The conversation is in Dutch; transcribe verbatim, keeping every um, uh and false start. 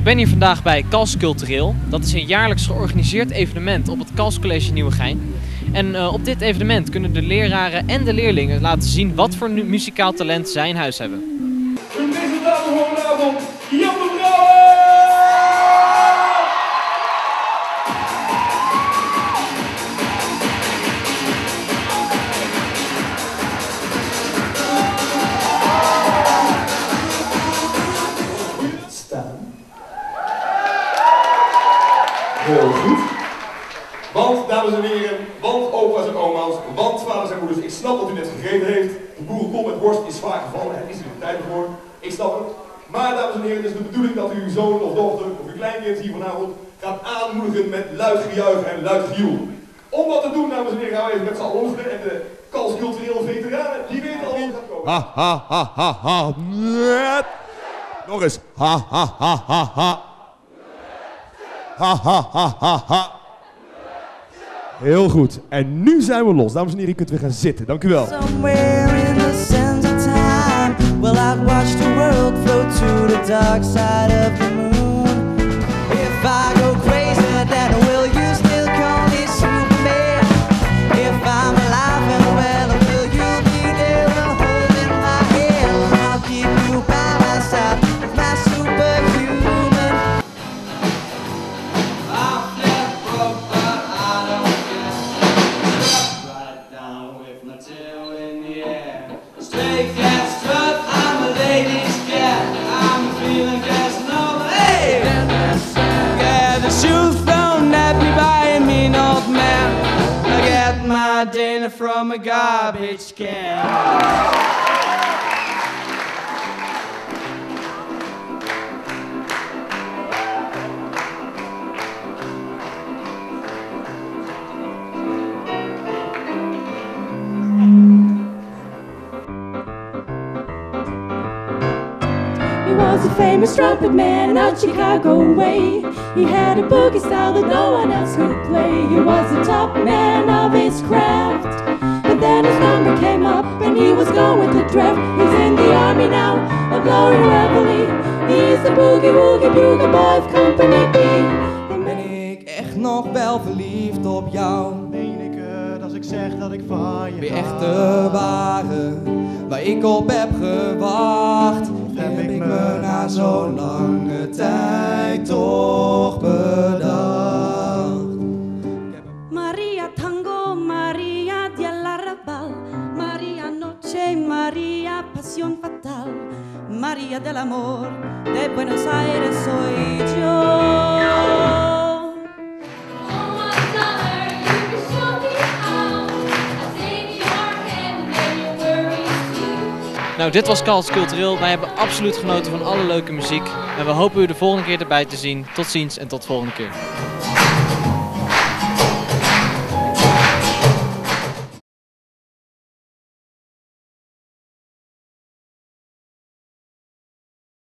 ben hier vandaag bij Kals Cultureel. Dat is een jaarlijks georganiseerd evenement op het Kals College Nieuwegein. En uh, op dit evenement kunnen de leraren en de leerlingen laten zien wat voor muzikaal talent zij in huis hebben. Een presentator vanavond, Jan de Brouwer! Heel goed. Want, dames en heren, want opa's en oma's, want vaders en moeders, ik snap dat u net gegeten heeft. De boerenkom met worst is zwaar gevallen, het is er de tijd voor. Ik snap het. Maar, dames en heren, het is de bedoeling dat u uw zoon of dochter of uw kleinkind hier vanavond gaat aanmoedigen met luid gejuich en luid gejoel. Om dat te doen, dames en heren, gaan we even met z'n allen oefenen. En de Kals Cultureel veteranen, die weten al wie het gaat komen. Ha ha ha ha ha. Nog eens. Ha ha ha ha ha. Ha ha ha ha ha. Heel goed. En nu zijn we los. Dames en heren, je kunt weer gaan zitten. Dank u wel. Somewhere in the sands of time, well, I'd watch the world float to the dark side of the moon. If I go crazy, then will you still call me Superman? If I'm alive and well, will you be there holding my hand? I'll keep you by my side, my superhuman. I'm left broke, but I don't care. Right down with my tail in the air. Straight cat strut, I'm a lady's cat. I'm feeling Casanova. Hey! Yeah, the shoes thrown at me by a mean old man. I get my dinner from a garbage can. He was a famous trumpet man out Chicago way. He had a boogie style that no one else could play. He was the top man of his craft. But then his number came up and he was going with the draft. He's in the army now, a glowing reveille. He's the boogie woogie bugle boy of Company B. Ben ik echt nog wel verliefd op jou? Meen ik het als ik zeg dat ik van je Ben je hou? echt de ware, waar ik op heb gewacht? Heb ik ik me me na zo'n lange tijd toch bedacht? Maria Tango, Maria dell'Arrabal, Maria Noche, Maria Pasión Fatal, Maria del Amor, de Buenos Aires soy yo. Nou, dit was Kals Cultureel. Wij hebben absoluut genoten van alle leuke muziek. En we hopen u de volgende keer erbij te zien. Tot ziens en tot de volgende keer.